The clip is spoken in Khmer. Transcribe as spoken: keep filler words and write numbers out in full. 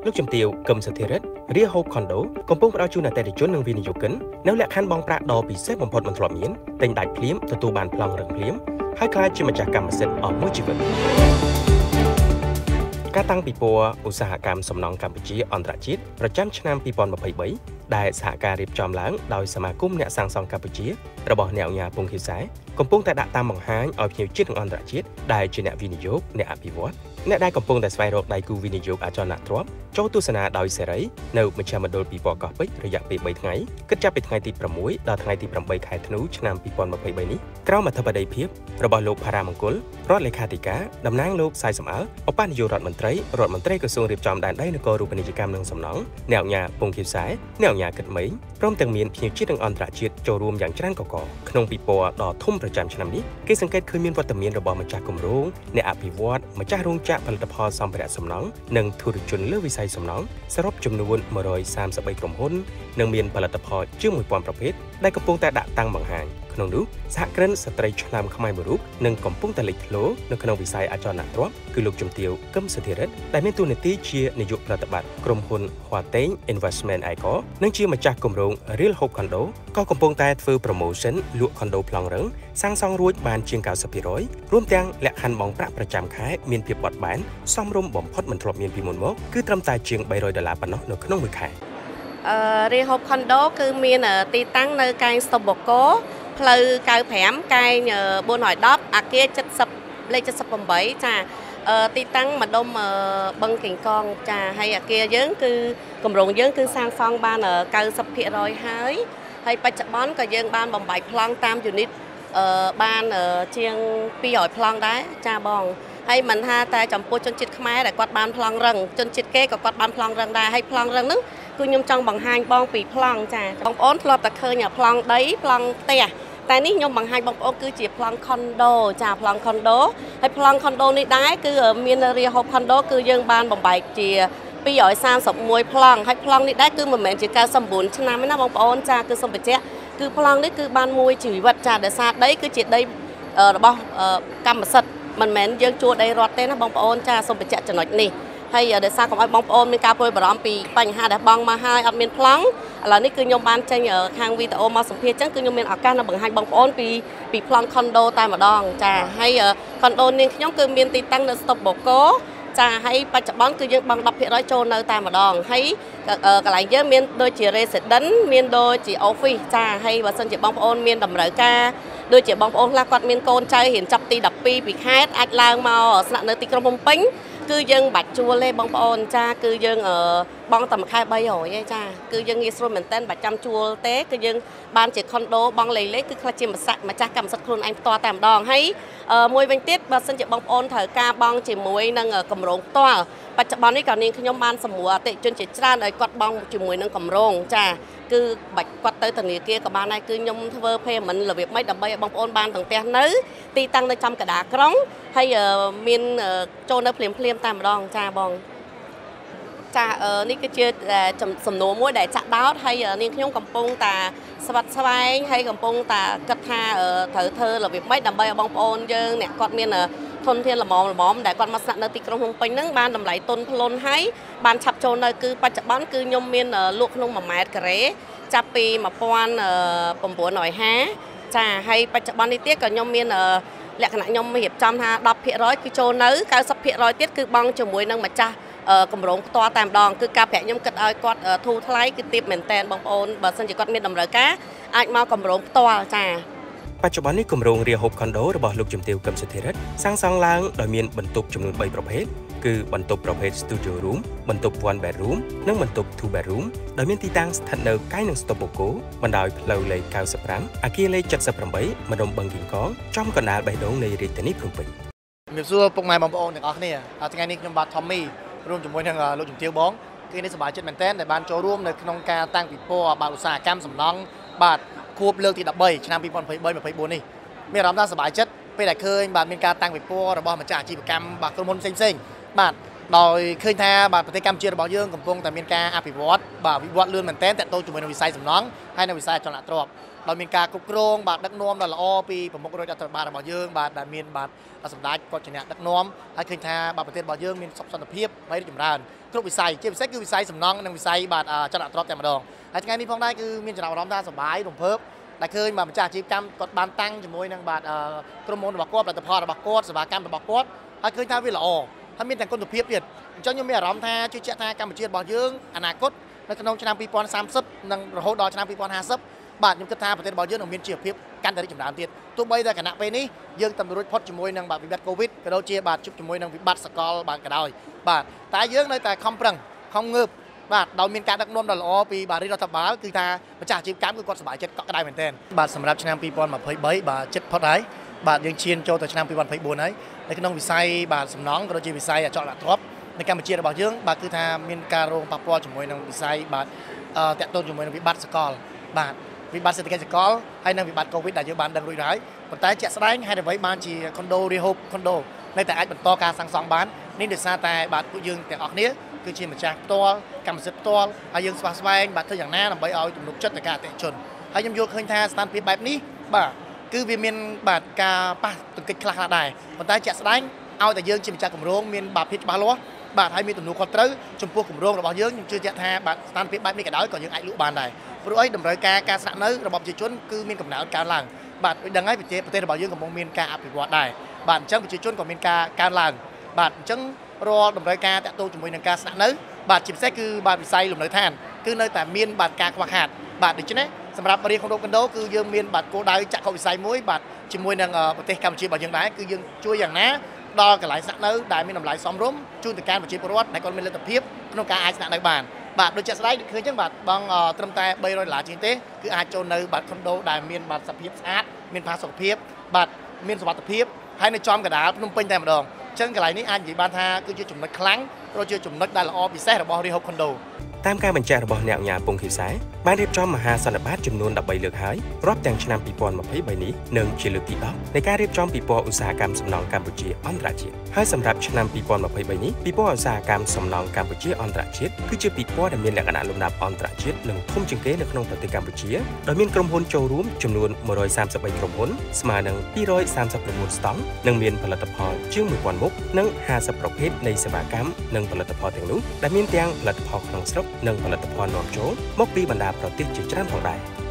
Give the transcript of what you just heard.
លោកជំទាវកឹមសធិរិទ្ធរៀហូបខុនដូកំពុងផ្ដល់ជូនអតិថិជននិងវិនិយោគិននៅលក្ខខណ្ឌបង់ប្រាក់ដ៏ពិសេសបំផុតមិនធ្លាប់មានទិញដាច់ភ្លាមទទួលបានប្លង់រឹងភ្លាមហើយក្លាយជាម្ចាស់កម្មសិទ្ធិអស់មួយជីវិតការតាំងពិព័រណ៍ឧស្សាហកម្មសំណង់កម្ពុជាអន្តរជាតិប្រចាំឆ្នាំពីរពាន់ម្ភៃបីដែលសហការរៀបចំឡើងដោយសមាគមអ្នកសាងសង់កម្ពុជារបស់អ្នកអង្គការពងខៀវខ្សែកំពុងតែដាក់តាមបង្ហាញឲ្យភ្ញៀវជាតិនិងអន្តរជាតិដែលជាអ្នកវិនិយោគអ្នកអភិវឌ្ឍអ្នកដែលកំពុងតែស្វែងរកដៃគូវិនិយោគអចលនទ្រព្យចូលទស្សនាដោយសេរីនៅមជ្ឈមណ្ឌលពិព័រណ៍កោះពេជ្ររយៈពេលបីថ្ងៃគិតចាប់ពីថ្ងៃទីប្រាំមួយដល់ថ្ងៃទីប្រាំបីខែធ្នូឆ្នាំពីរពាន់ម្ភៃបីនេះក្រោមអធិបតីភាពរបស់លោកផារ៉ាមង្គលរដ្ឋលេខាធិការតំណាងលោកសាយសំអល់ឧបនាយករដ្ឋមន្ត្រីរដ្ឋមន្ត្រីក្រសួងរៀបចំដែនដីនគររូបនីយកម្មនិងសំណង់អ្នកអង្គការពងខៀវខ្សែអ្នកអង្គការគិតមេងព្រមទាំងមានភ្ញៀវជាតិនិងអន្តរជាតិចូលរួមយ៉ាងច្រើនកកក្នុងពិព័រណ៍ដ៏ធំប្រចាំឆ្នាំនេះគេសង្កេតឃើញមានវត្តមានរបស់ម្ចាស់គម្រោងអ្នកអភិវឌ្ឍម្ចាស់រោងចក្រផលិតផលសម្ភារៈសំណង់និងធុរជនលើវិស័យសំណង់សរុបចំនួនមួយរយសាមសិបបីក្រុមហ៊ុននិងមានផលិតផលជាងមួយពាន់ប្រភេទដែលកំពុងតែដាក់តាំងបង្ហាញក្នុងនោះសហគ្រិនស្ត្រីឆ្នើមខ្មែរមួយរូបនិងកំពុងតែលេចធ្លោនៅក្នុងវិស័យអចលនទ្រព្យគឺលោកជំទាវកឹមសធិរិទ្ធដែលមានតួនាទីជានាយកប្រតិបត្តិក្រុមហ៊ុន Huateng Investment Icon និងជាម្ចាស់គម្រោង Real Hope Condo ក៏កំពុងតែធ្វើ promotion លក់ condo ប្លង់រឹងសាងសង់រួចបានជាង九十ភាគរយរួមទាំងលក្ខខណ្ឌបង់ប្រាក់ប្រចាំខែមានភាពបត់បែនសមរម្យបំផុតមិនធ្លាប់មានពីមុនមកគឺត្រឹមតែជាងបីរយដុល្លារប៉ុណ្ណោះនៅក្នុងមួយខែអឺ Real Hope Condo គឺមានទីតាំងនៅកែងស្តុបបូកូផ្លូវเก้าสิบห้ากែងបួនរយដប់អាគារเจ็ดสิบលេខเจ็ดสิบแปดចាទីតាំងម្ដុំបឹងកេងកងចាហើយអាគារយើងគឺគម្រោងយើងគឺសាងសង់បាន九十ភាគរយហើយហើយបច្ចុប្បន្នក៏យើងបានបំបែកប្លង់តាមយូនីតបានជាងពីររយប្លង់ដែរចាបងហើយមិនថាតែចំពោះជនជាតិខ្មែរដែលគាត់បានប្លង់រឹងជនជាតិគេក៏គាត់បានប្លង់រឹងដែរហើយប្លង់រឹងហ្នឹងគឺខ្ញុំចង់បង្ហាញបងពីប្លង់ចាបងប្អូនធ្លាប់តែឃើញប្លង់ដីប្លង់ផ្ទះតែនេះខ្ញុំបង្ហាញបងប្អូនគឺជាប្លង់ condo ចាប្លង់ condo ហើយប្លង់ condo នេះដែរគឺមាន Real Hope Condo គឺយើងបានបំបែកជាពីររយសាមសិបមួយប្លង់ហើយប្លង់នេះដែរគឺមិនមែនជា九十九ឆ្នាំទេណាបងប្អូនចាគឺសូមបញ្ជាក់គឺប្លង់នេះគឺបានមួយជីវិតចាដោយសារដីគឺជាដីរបស់កម្មសិទ្ធិមិនមែនយើងជួលដីរដ្ឋទេណាបងប្អូនចាសូមបញ្ជាក់ចំណុចនេះហើយដោយសារកុំឲ្យបងប្អូនមានការព្រួយបារម្ភពីបញ្ហាដែលបងមកហើយអត់មានប្លង់ឥឡូវនេះគឺខ្ញុំបានចេញខាងវីដេអូមកសម្ភាសអញ្ចឹងគឺខ្ញុំមានឱកាសនៅបង្ហាញបងប្អូនពីពីប្លង់ condo តែម្ដងចាហើយ condo នាងខ្ញុំគឺមានទីតាំងនៅស្តុបបូកូចាហើយបច្ចុប្បន្នគឺយើងបង់ដប់ភាគរយចូលនៅតែម្ដងហើយកន្លែងយើងមានដូចជា resident មានដូចជា office ចាហើយបើសិនជាបងប្អូនមានតម្រូវការដូចជាបងប្អូនខ្លះគាត់មានកូនចៅរៀនចាប់ទីដប់ពីរពីខេត្តអាចឡើងមកស្នាក់នៅទីក្រុងភ្នំពេញគឺយើងបាច់ជួលទេបងប្អូនចាគឺយើងបងតែមួយខែបីរយទេចាគឺយើងងាយស្រួលមែនតើបាច់ចាំជួលទេគឺយើងបានជា condo បងលេខលេខគឺខ្លះជាម្ចាស់ម្ចាស់កម្មសិទ្ធិខ្លួនឯងផ្ទាល់តែម្ដងហើយមួយវិញទៀតបើសិនជាបងប្អូនត្រូវការបងជាមួយនឹងគម្រោងផ្ទាល់បច្ចុប្បន្ននេះក៏នាងខ្ញុំបានសម្រួលអតិថិជនជាច្រើនឲ្យគាត់បងជាមួយនឹងគម្រោងចាគឺបាច់គាត់ទៅធនាគារក៏បានដែរគឺខ្ញុំធ្វើ payment របៀបម៉េចដើម្បីឲ្យបងប្អូនបានទាំងផ្ទះនៅទីតាំងនៅចំកណ្ដាលក្រុងហើយមានចូលនៅភ្លាមភ្លាមតែម្ដងចាបងចានេះគឺជាសំណួរមួយដែលចាក់ដោតហើយនាងខ្ញុំកំពុងតែស្វាត់ស្វែងហើយកំពុងតែគិតថាត្រូវធ្វើរបៀបម៉េចដើម្បីឲ្យបងប្អូនយើងអ្នកគាត់មានធនធានល្មមល្មមដែលគាត់មកស្នាក់នៅទីក្រុងភ្នំពេញហ្នឹងបានតម្លៃទុនផ្លុនហើយបានឆាប់ចូលនៅគឺបច្ចុប្បន្នគឺខ្ញុំមានលក់ក្នុងមួយម៉ែត្រការ៉េចាប់ពីmột nghìn chín trămห้าสิบចាហើយបច្ចុប្បន្ននេះទៀតក៏ខ្ញុំមានលក្ខណៈខ្ញុំរៀបចំថាដប់ភាគរយគឺចូលនៅ九十ភាគរយទៀតគឺបងជាមួយនឹងម្ចាស់គម្រោងផ្ទាល់តែម្ដងគឺការប្រាក់ខ្ញុំគិតឲ្យគាត់ធូរថ្លៃគឺទាបមែនតែនបងប្អូនបើសិនជាគាត់មានតម្រូវការអាចមកគម្រោងផ្ទាល់ចាបច្ចុប្បន្ននេះគម្រោង Real Hope Condo របស់លោកជំទាវកឹមសធិរិទ្ធសាងសង់ឡើងដោយមានបន្ទប់ចំនួនបីប្រភេទគឺបន្ទប់ប្រភេទ Studio Room បន្ទប់ one bedroom និងបន្ទប់ two bedroom ដោយមានទីតាំងស្ថិតនៅកែងនឹងស្តុបបូកូបណ្ដោយផ្លូវលេខ九十ห้าអគារលេខเจ็ดสิบแปดម្ដុំបឹងកេងកងចំកណ្ដាលបេះដូងនៃរាជធានីភ្នំពេញជំរាបសួរពុកម៉ែបងប្អូនទាំងអស់គ្នាថ្ងៃនេះខ្ញុំបាទ Tommy រួមជាមួយនឹងលោកជំទាវបងគឺនេះសប្បាយចិត្តមែនទែនដែលបានចូលរួមនៅក្នុងការតាំងពិព័រណ៍បាទឧស្សាហកម្មសំណង់បាទខួបលើកទីដប់បីឆ្នាំពីរពាន់ម្ភៃបី ម្ភៃបួននេះមានអារម្មណ៍ថាសប្បាយចិត្តពេលដែលឃើញបាទមានការតាំងពិព័រណ៍របស់ម្ចាស់អាជីវកម្មបាទក្រុមហ៊ុនផ្សេងៗបាទដោយឃើញថាបាទប្រទេសកម្ពុជារបស់យើងកំពុងតែមានការអភិវឌ្ឍបាទវិវត្តលឿនមែនទែនតទៅជាមួយនឹងវិស័យសំណង់ហើយនៅវិស័យអចលនទ្រព្យដោយមានការគ្រប់គ្រងបាទដឹកនាំដ៏ល្អពីប្រមុខរដ្ឋាភិបាលរបស់យើងបាទដែលមានបាទសម្ដេចគាត់ជាអ្នកដឹកនាំហើយឃើញថាបាទប្រទេសរបស់យើងមានសុខសន្តិភាពហើយរីកចម្រើនគ្រប់វិស័យជាពិសេសគឺវិស័យសំណង់និងវិស័យបាទចលនាទ្រព្យតែម្ដងហើយថ្ងៃនេះផងដែរគឺមានចំណាប់អារម្មណ៍ថាសប្បាយរំភើបដែលឃើញបាទម្ចាស់អាជីវកម្មគាត់បានតាំងជាមួយនឹងបាទក្រុមហ៊ុនរបស់គាត់ផលិតផលរបស់គាត់សេវាកម្មរបស់គាត់ហើយឃើញថាវាល្អហើយមានទាំងគុណភាពទៀតអញ្ចឹងខ្ញុំមានអារម្មណ៍ថាជឿជាក់ថាកម្ពុជារបស់យើងអនាគតនៅក្នុងឆ្នាំពីរពាន់សាមសិបនិងរហូតដល់ឆ្នាំពីរពាន់ហាសិបបាទខ្ញុំគិតថាប្រទេសរបស់យើងនឹងមានជីវភាពកាន់តែរីកចម្រើនទៀតទោះបីតែគណៈពេលនេះយើងតែរួចផុតជាមួយនឹងបាទវិបត្តិកូវីដក៏ដូចជាបាទជួបជាមួយនឹងវិបត្តិសកលបាទក៏ដោយបាទតែយើងនៅតែខំប្រឹងខំងើបបាទដោយមានការដឹកនាំដ៏ល្អពីបាទរដ្ឋាភិបាលគឺថាម្ចាស់អាជីវកម្មគឺគាត់សប្បាយចិត្តកក់ក្ដៅមែនទែនបាទសម្រាប់ឆ្នាំពីរពាន់ម្ភៃបីបាទចិត្តផុតហើយបាទយើងឈានចូលទៅឆ្នាំពីរពាន់ម្ភៃបួនហើយនៅក្នុងវិស័យបាទសំណង់ក៏ដូចជាវិស័យអចលនទ្រព្យនៅកម្ពុជារបស់យើងបាទគឺថាមានការរងប៉ះពាល់ជាមួយនឹងវិស័យបាទតាក់ទងជាមួយនឹងវិបត្តិសកលបាទវិបត្តិសេដ្ឋកិច្ចសកលហើយនិងវិបត្តិកូវីដដែលយើងបានដឹងរួចហើយប៉ុន្តែជាក់ស្ដែងហេតុអ្វីបានជាខុនដូរីហូបខុនដូនៅតែអាចបន្តការសាងសង់បាននេះដោយសារតែបាទពួកយើងទាំងអស់គ្នាគឺជាម្ចាស់ផ្ទាល់កម្មសិទ្ធិផ្ទាល់ហើយយើងស្វះស្វែងបាទធ្វើយ៉ាងណាដើម្បីឲ្យទំនុកចិត្តទៅការអតិថិជនហើយខ្ញុំយល់ឃើញថាស្ថានភាពបែបនេះបាទគឺវាមានបាទការប៉ះទង្គិចខ្លះខ្លះដែរប៉ុន្តែជាក់ស្ដែងឲ្យតែយើងជាម្ចាស់គម្រោងមានបាទភាពច្បាស់លាស់បាទហើយមានទំនួលខុសត្រូវចំពោះគម្រោងរបស់យើងខ្ញុំជឿជាក់ថាបាទស្ថានភាពបែបនេះក៏ដោយក៏យើងអាចលក់បានដែរព្រោះអីតម្រូវការការស្នាក់នៅរបស់ប្រជាជនគឺមានកំណើនកើនឡើងបាទដូចដឹងហើយប្រទេសប្រទេសរបស់យើងកំពុងមានការអភិវឌ្ឍដែរបាទអញ្ចឹងប្រជាជនក៏មានការកើនឡើងបាទអញ្ចឹងរាល់តម្រូវការតាក់ទងជាមួយនឹងការស្នាក់នៅបាទជាពិសេសគឺបាទវិស័យលំនៅឋានគឺនៅតែមានបាទការខ្វះខាតបាទដូច្នេះសម្រាប់រៀនខុនដូកណ្ដោគឺយើងមានបាទគោលដៅចក្ខុវិស័យមួយបាទជាមួយនឹងប្រទេសកម្ពុជារបស់យើងដែរគឺយើងជួយយ៉ាងណាដល់កន្លែងស្នាក់នៅដែលមានតម្លៃសមរម្យជូនទៅកាន់ប្រជាពលរដ្ឋដែលគាត់មានលទ្ធភាពក្នុងការអាចស្នាក់នៅបានបាទដូចជាក់ស្ដែងឃើញអញ្ចឹងបាទបងត្រឹមតែបីរយដុល្លារជាងទេគឺអាចចូលនៅបាទខុនដូដែលមានបាទសភាពស្អាតមានផាសុកភាពបាទមានសុវត្ថិភាពហើយនៅចំកណ្ដាលភ្នំពេញតែម្ដងអញ្ចឹងកន្លែងនេះអាចនិយាយបានថាគឺជាចំណុចខ្លាំងឬជាចំណុចដែលល្អពិសេសរបស់រីហូបខុនដូតាមការបញ្ជាក់របស់អ្នកអាជ្ញាពងខៀវខ្សែបានរៀបចំមហាសន្និបាតចំនួនដប់បីលើកហើយរាប់ទាំងឆ្នាំពីរពាន់ម្ភៃបីនេះនឹងជាលើកទីដប់នៃការរៀបចំពិព័រណ៍ឧស្សាហកម្មសំណង់កម្ពុជាអន្តរជាតិហើយសម្រាប់ឆ្នាំពីរពាន់ម្ភៃបីនេះពិព័រណ៍ឧស្សាហកម្មសំណង់កម្ពុជាអន្តរជាតិគឺជាពិព័រណ៍ដែលមានលក្ខណៈលំដាប់អន្តរជាតិនិងធំជាងគេនៅក្នុងប្រទេសកម្ពុជាដោយមានក្រុមហ៊ុនចូលរួមចំនួនមួយរយសាមសិបបីក្រុមហ៊ុនស្មើនឹងពីររយសាមសិប៩ស្តង់និងមានផលិតផលជាងមួយពាន់មុខនិងហាសិបប្រភេទនៃសេវាកម្មនិងផលិតផលទាំងនោះដែលមានទាំងផលិតផលក្នុងស្រុកនិងផលិតផលនាំចូលមកពីបណ្ដាប្រទេសជាច្រើនផងដែរ